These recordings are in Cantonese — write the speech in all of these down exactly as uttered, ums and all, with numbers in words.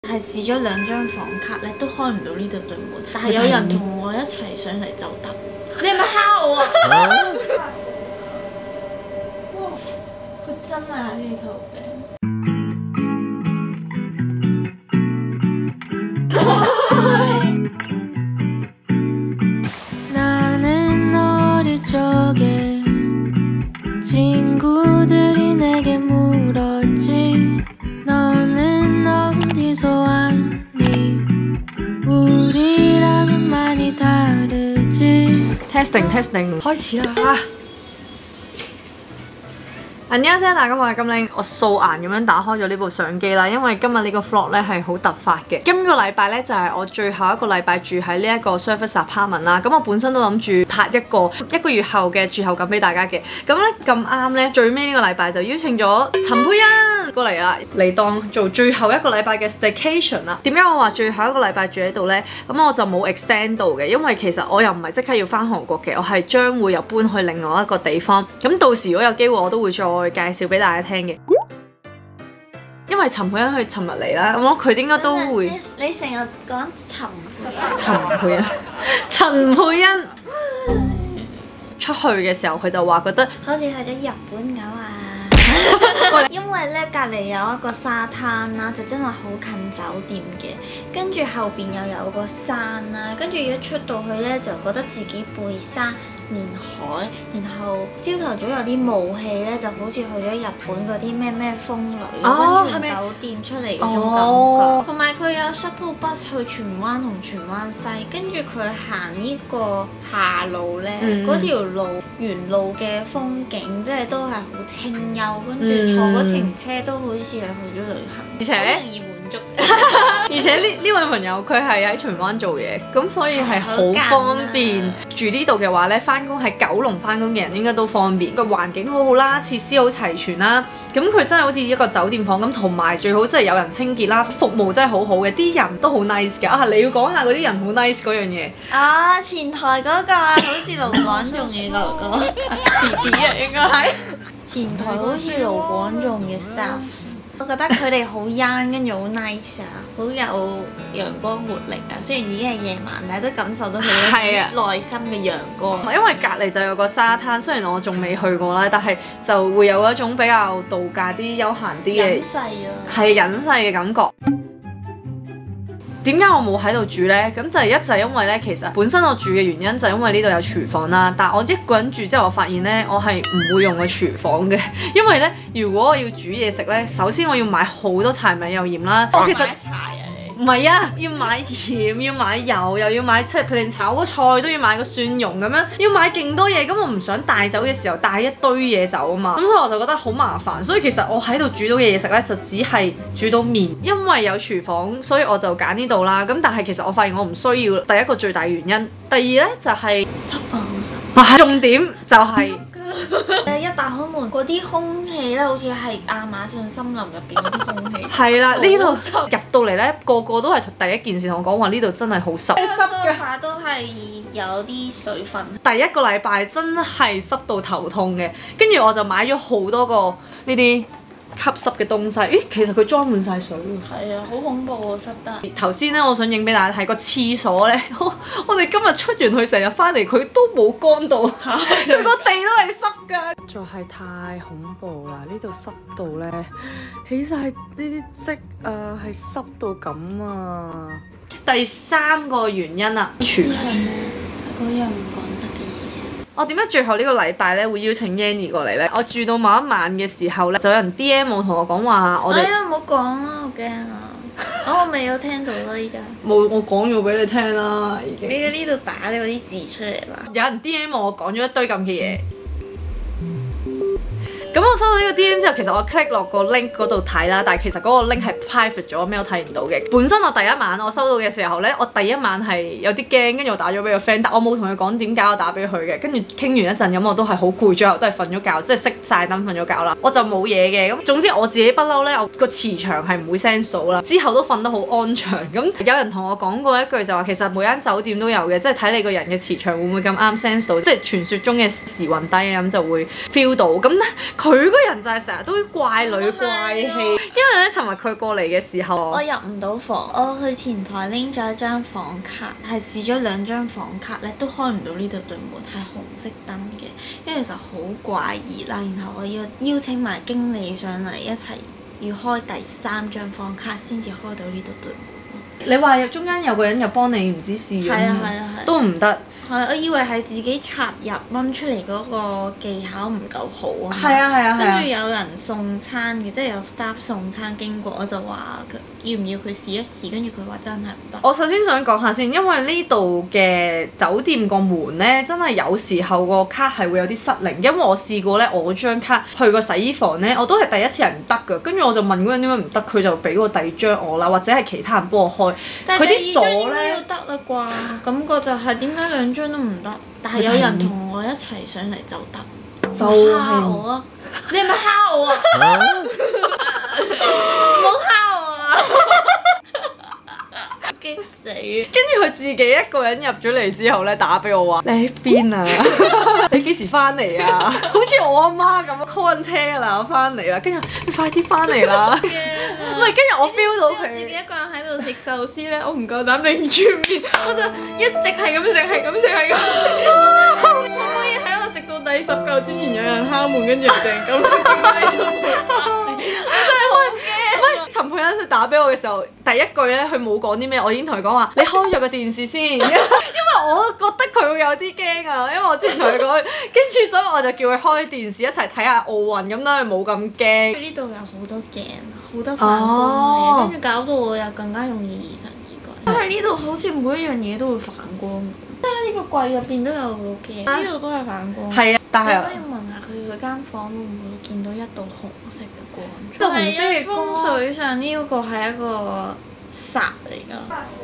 係試咗兩張房卡咧，都開唔到呢度對門，但係有人同我一齊上嚟就得。你係咪蝦我啊？哇！佢真係喺呢頭頂。 나는 어릴 적에 친구들이 내게 물었지 너는 어디서 왔니 우리랑은 많이 다르지 testing testing 開始啦！안녕하세요大家好，我係金玲。我素顏咁樣打開咗呢部相機啦，因為今日呢個 vlog 咧係好突發嘅。今個禮拜咧就係我最後一個禮拜住喺呢一個 service apartment 啦。咁我本身都諗住拍一個一個月後嘅住後感俾大家嘅。咁咧咁啱咧，最尾呢個禮拜就邀請咗陳佩欣過嚟啦，嚟當做最後一個禮拜嘅 staycation 啦。點解我話最後一個禮拜住喺度咧？咁我就冇 extend 到嘅，因為其實我又唔係即刻要翻韓國嘅，我係將會又搬去另外一個地方。咁到時如果有機會，我都會再介紹俾大家聽嘅，因為陳佩欣佢尋日嚟啦，我諗佢應該都會。 你成日講陳陳佩欣，陳佩欣出去嘅時候，佢就話覺得好似去咗日本咁啊！因為咧隔離有一個沙灘啦，就真係好近酒店嘅，跟住後邊又有個山啦，跟住一出到去咧就覺得自己背山面海，然後朝頭早有啲霧氣咧，就好似去咗日本嗰啲咩咩風呂溫泉酒店出嚟嗰種感覺。同埋佢有 shuttle bus 去荃灣同荃灣西，跟住佢行呢個下路咧，嗰、嗯、條路沿路嘅風景，即係都係好清幽，跟住坐嗰程車都好似係去咗旅行，而且好容易滿足。 而且呢呢位朋友佢係喺荃灣做嘢，咁所以係好方便。啊、住呢度嘅話咧，翻工喺九龍翻工嘅人應該都方便。個環境好好啦，設施好齊全啦。咁佢真係好似一個酒店房咁，同埋最好真係有人清潔啦，服務真係好好嘅，啲人都好 nice 㗎。啊，你要講下嗰啲人好 nice 嗰樣嘢。啊， 前台嗰個好似盧廣仲嘅嗰個，遲啲啊應該係。前台好似盧廣仲嘅 staff。我覺得佢哋好 young， 跟住好 nice 啊，好有陽光活力啊。雖然已經係夜晚，但係都感受到佢內心嘅陽光。 因為隔離就有個沙灘，雖然我仲未去過啦，但係就會有一種比較度假啲、休閒啲嘅隱世啊， 係隱世嘅感覺。點解我冇喺度住呢？咁就係一就係因為咧，其實本身我住嘅原因就係因為呢度有廚房啦。但係我一個人住之後，我發現咧，我係唔會用個廚房嘅，因為咧，如果我要煮嘢食咧，首先我要買好多柴米油鹽啦。我其實唔係啊，要買鹽，要買油，又要買即係佢連炒個菜都要買個蒜蓉咁樣，要買勁多嘢。咁我唔想帶走嘅時候帶一堆嘢走啊嘛。咁所以我就覺得好麻煩。所以其實我喺度煮到嘅嘢食咧，就只係煮到麵。因為有廚房，所以我就揀呢度啦。咁但係其實我發現我唔需要。第一個最大原因，第二咧就係濕啊，好濕。 重點就係、是。 誒一打開門，嗰啲空氣咧，好似係亞馬遜森林入邊嗰啲空氣。 係啦，呢度入到嚟咧，個個都係第一件事同我講話，呢度真係好濕。 濕嘅話都係有啲水分。 第一個禮拜真係濕到頭痛嘅，跟住我就買咗好多個呢啲吸濕嘅東西。咦，其實佢裝滿晒水喎。係啊，好恐怖喎，濕得。頭先咧，我想影俾大家睇個廁所咧，我我哋今日出完去成日翻嚟，佢都冇乾到，佢個地都係濕㗎。實在係太恐怖啦！呢度濕到咧，起晒呢啲積啊，係濕到咁啊！第三個原因啊， 知係咩？嗰樣唔講得嘅嘢。 我點解最後呢個禮拜咧會邀請 Yanny 過嚟咧？我住到某一晚嘅時候咧，就有人 D M 我同我講話，我哋哎呀唔好講啦，我驚啊！我未有聽到咯，依家冇，我講咗俾你聽啦，已經。 你喺呢度打你嗰啲字出嚟啦。 有人 D M 我講咗一堆咁嘅嘢。咁我收到呢個 D M 之後，其實我 click 落個 link 嗰度睇啦，但係其實嗰個 link 係 private 咗，咩都睇唔到嘅。本身我第一晚我收到嘅時候咧，我第一晚係有啲驚，跟住我打咗俾個 friend，但我冇同佢講點解我打俾佢嘅。跟住傾完一陣咁，我都係好攰，最後都係瞓咗覺，即係熄晒燈瞓咗覺啦。我就冇嘢嘅。咁總之我自己不嬲咧，我個磁場係唔會 sense 到啦。之後都瞓得好安詳。咁有人同我講過一句就話，其實每間酒店都有嘅，即係睇你個人嘅磁場會唔會咁啱 sense 到，即係傳說中嘅時運低咁就會 feel 到。咁咧佢個人就係成日都怪裏怪氣，因為咧尋日佢過嚟嘅時候， 我入唔到房，我去前台拎咗一張房卡，係試咗兩張房卡咧，都開唔到呢度對門，係紅色燈嘅，跟住就好怪異啦。然後我要邀請埋經理上嚟一齊，要開第三張房卡先至開到呢度對門。 你話中間有個人又幫你唔知試咗， 係啊係啊係， 都唔得。 係，我以為係自己插入掹出嚟嗰個技巧唔夠好啊。 係啊係啊係啊。 跟住有人送餐嘅，即係有 staff 送餐經過，我就話佢要唔要佢試一試，跟住佢話真係唔得。 我首先想講下先，因為呢度嘅酒店個門咧，真係有時候個卡係會有啲失靈，因為我試過咧，我張卡去個洗衣房咧，我都係第一次係唔得㗎，跟住我就問嗰個人點解唔得，佢就俾個第二張我啦，或者係其他人幫我開。佢啲鎖咧要得啦啩，感覺就係點解兩張都唔得，但係有人同我一齊上嚟就得， 就蝦我啊！你係咪蝦我啊？唔好蝦我啊！激死！跟住佢自己一個人入咗嚟之後咧，打俾我話：你喺邊啊？你幾時翻嚟啊？好似我阿媽咁 call 緊車啦，我翻嚟啦。跟住你快啲翻嚟啦！唔係，跟住我 feel 到佢自己一個人喺度食壽司咧，我唔夠膽擰住面，我就一直係咁食，係咁食，係咁食。可唔可以喺我食到第十嚿之前有人敲門，跟住成咁你都冇翻嚟？我真係好驚！ 陳佩欣打俾我嘅時候，第一句咧佢冇講啲咩，我已經同佢講話：你開咗個電視先，因為我覺得佢會有啲驚啊。因為我之前同佢講，跟住所以我就叫佢開電視一齊睇下奧運，咁等佢冇咁驚。 呢度有好多鏡，好多反光嘅，跟住搞到我又更加容易疑神疑鬼。因為呢度好似每一樣嘢都會反光。呢個櫃入邊都有個鏡，呢度都係反光。 係啊，但係我可以問下佢嗰間房會唔會見到一道紅色嘅光？ 道紅色嘅光。 風水上呢個係一個煞嚟㗎。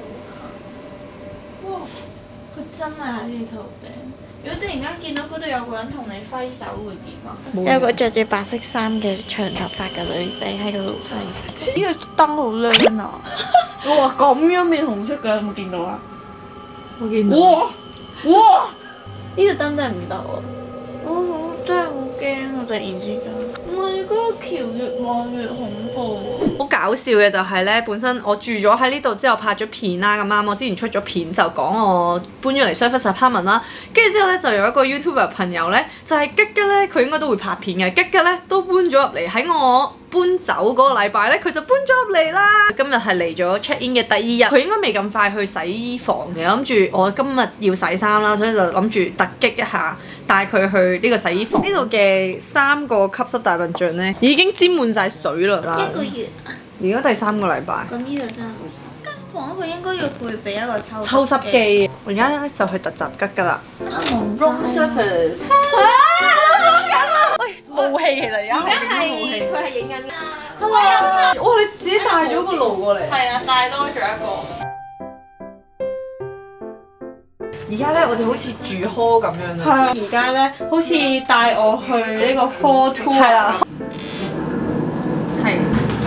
哇！佢真係喺呢頭頂。如果突然間見到嗰度有個人同你揮手，會點啊？有個着住白色衫嘅長頭髮嘅女仔喺度揮。呢個燈好亮啊！哇！咁樣變紅色嘅，有冇見到啊？ 我見到。 哇！哇！呢個燈真係唔得喎，我好真係好驚啊！突然之間，唔係嗰個橋越望越恐怖喎。 好搞笑嘅就係咧，本身我住咗喺呢度之後拍咗片啦，咁啱我之前出咗片就講我搬咗嚟 service apartment 啦，跟住之後咧就有一個 YouTuber 朋友咧，就係吉吉咧，佢應該都會拍片嘅，吉吉咧都搬咗入嚟喺我搬走嗰個禮拜咧，佢就搬咗入嚟啦。今日係嚟咗 check in 嘅第二日，佢應該未咁快去洗衣房嘅，諗住我今日要洗衫啦，所以就諗住突擊一下，帶佢去呢個洗衣房。呢度嘅三個吸濕大笨象咧，已經沾滿晒水啦。 一個月啊！ 而家第三個禮拜。 咁呢度真係好濕。間房佢應該要配備一個抽抽濕機。我而家咧就去特集吉吉啦。room service。喂，霧氣其實而家係係佢係影緊㗎。 哇！哇！你自己帶咗個爐過嚟。 係啊，帶多咗一個。 而家咧，我哋好似住 hall 咁樣啊。 而家咧，好似帶我去呢個 hall tour。 係啦。係。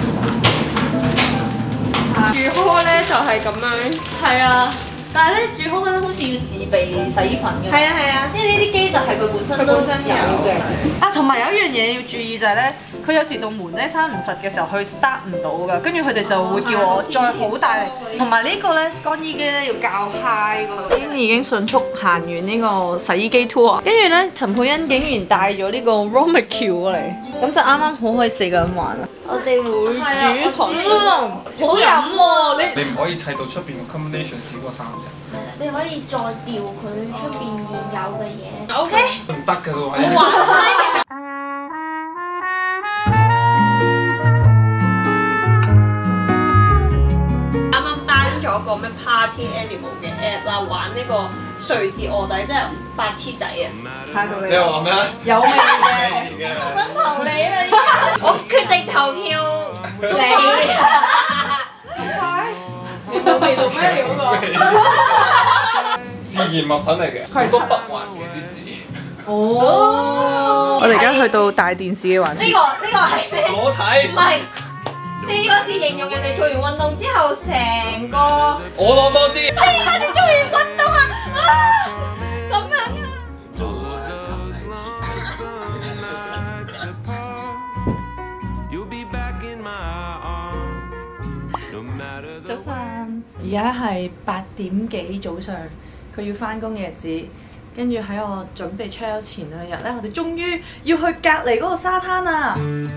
住 hall 咧就係咁樣。係啊。但係咧，住 hall 嗰陣好似要自備洗衣粉嘅。係啊係啊，因為呢啲機就係佢本身都真有嘅。 啊，同埋有一樣嘢要注意就係咧，佢有時道門咧閂唔實嘅時候，佢 start 唔到㗎，跟住佢哋就會叫我再好大力。同埋呢個咧乾衣機咧要較 high 㗎。先已經迅速行完呢個洗衣機 tour，跟住咧陳佩欣竟然帶咗呢個 Romicule 過嚟，咁就啱啱好可以四個人玩啦。 我哋會煮台水，好飲喎！ 你唔可以砌到出邊個 combination 少過三隻。 你可以再調佢出邊現有嘅嘢。 O K。 唔得㗎喎。啱啱 down 咗個咩 Party Animal 嘅 app 啦，玩呢個瑞士臥底，即係白痴仔啊！ 猜到你。 你話咩？ 有味嘅。 我想投你啦！ 我決定投票你。 咁快？ 你冇味道咩料㗎？ 自然物品嚟嘅，好多筆畫嘅啲字。 哦。我哋而家去到大電視嘅環節。 呢個呢個係咩？ 裸體。 唔係四個字形容人哋做完運動之後成個。 我攞多支。 四個字做完運動啊！啊，咁樣啊！ 晚，而家係八點幾早上，佢要翻工嘅日子。跟住喺我準備 check out 前兩日咧，我哋終於要去隔離嗰個沙灘啦！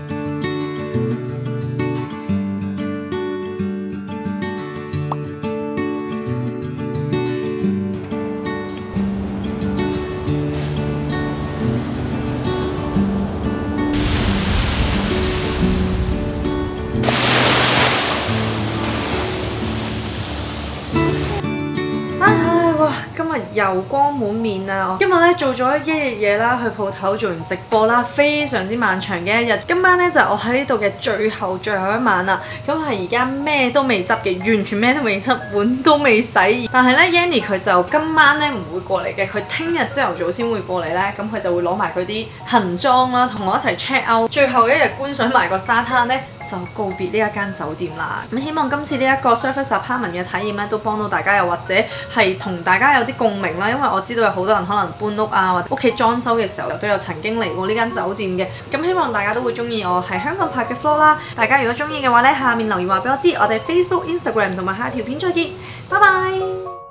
今日又光滿面啊！今日咧做咗一日嘢啦，去鋪頭做完直播啦，非常之漫長嘅一日。今晚咧就係我喺呢度嘅最後最後一晚啦。咁係而家咩都未執嘅，完全咩都未執，碗都未洗。但係咧 Yanny 佢就今晚咧唔會過嚟嘅，佢聽日朝頭早先會過嚟咧。咁佢就會攞埋佢啲行裝啦，同我一齊 check out。最後一日觀賞埋個沙灘咧，就告別呢一間酒店啦。咁希望今次呢一個 Surfers Apartment 嘅體驗咧，都幫到大家，又或者係同大家有啲共鳴啦。因為我知道有好多人可能搬屋啊，或者屋企裝修嘅時候都有曾經嚟過呢間酒店嘅。咁希望大家都會中意我喺香港拍嘅 vlog 啦。大家如果中意嘅話咧，下面留言話俾我知。我哋 Facebook、Instagram 同埋下條片再見，拜拜。